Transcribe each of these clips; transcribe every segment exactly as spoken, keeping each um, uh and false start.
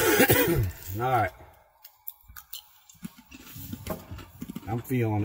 All right. I'm feeling it.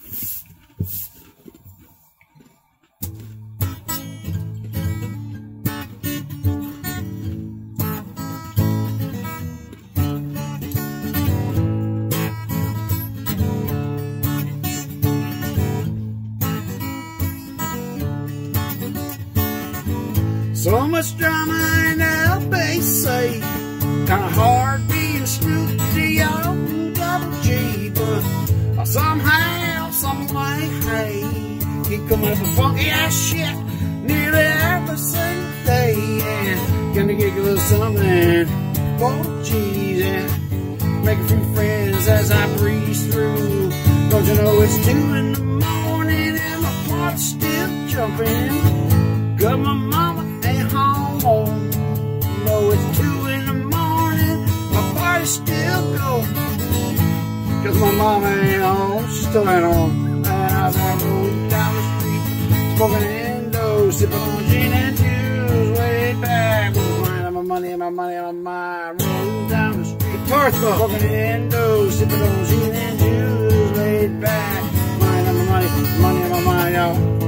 So much drama in L B C, kinda hard being Snoop D O double G, but somehow, some way, hey, keep coming up with funky ass shit nearly every single day, and gonna get a little something, oh geez, and make a few friends as I breeze through. Don't you know it's two in the morning and my heart's still jumping, got my mama home. No, it's two in the morning, my party's still going, cause my mama ain't home, she's still at home. And I was rolling down the street, smoking Indo, sipping on gin and juice, way back with mine, my money and my money and my mind, rolling down the street, smoking Indo, sipping on gin and juice, laid back, mine and my money, money and my mind, y'all.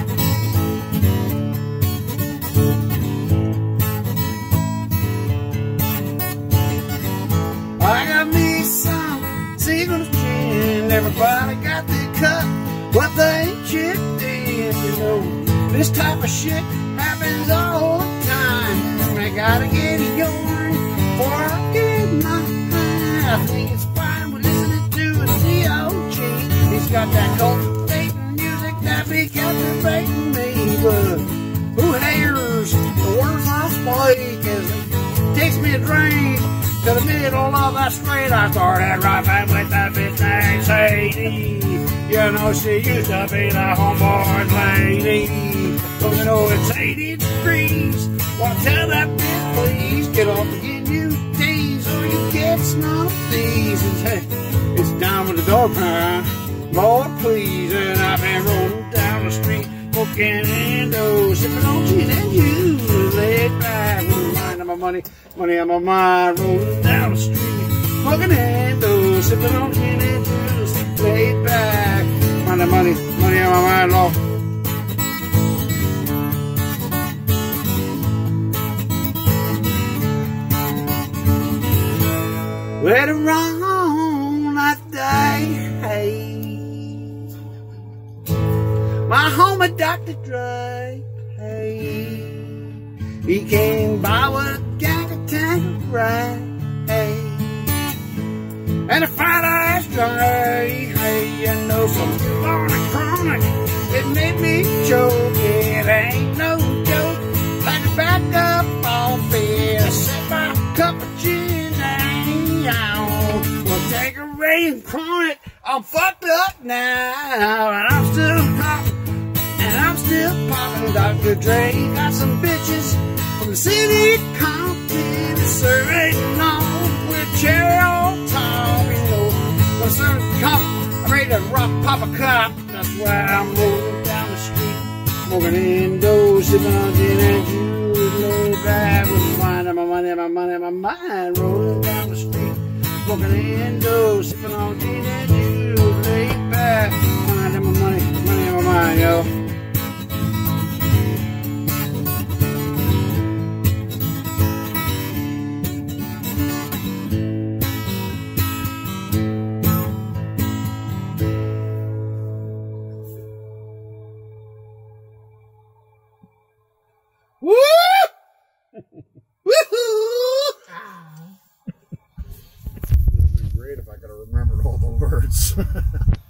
I got me some Seagram's gin. Everybody got their cup, but they ain't chipped in. You know, this type of shit happens all the time. I gotta get it going before I get mine. I think it's fine with listening to a D O G. He's got that cultivating music that be captivating me. But who hears the words I speak as it takes me a drink to the middle of the street? I started right back with that bitch named Sadie. You know she used to be the homeboy's lady. Don't you know it's eighty degrees? Wanna tell that bitch please get off again, you tease, or you get none of these. And hey, it's down with the dog pound, Lord please. And I've been rolling down the street, smoking Indo, sipping on gin and juice, laid back with mine and my money, money on my mind, rolling down the street, smoking Indo, sipping on gin and juice, laid back, money, money, money on my mind, Lord. Later on that day, hey, my homie Doctor Dre, hey, he came by with a gang of Tanqueray, hey, and a fat ass Dre, hey, you know some on a chronic, it made me choke, it ain't no joke, had to back up off it, I set my cup of gin and yawn, well take a ray and chronic, I'm fucked up now, and I'm still popping, and I'm still popping. Doctor Dre got some bitches from the city of Compton, serving on with cherry on top, you know. Gonna serve a cup, I'm ready to rock, pop a cup. That's why I'm rolling down the street, smoking Indo, sipping on gin and juice, laid back with my wine and my money and my money and my mind, rolling down the street, smoking Indo, sipping on gin and juice, laid back, mind and my money, money and my mind, yo. Woo! Woohoo! It would be great if I could have remembered all the words.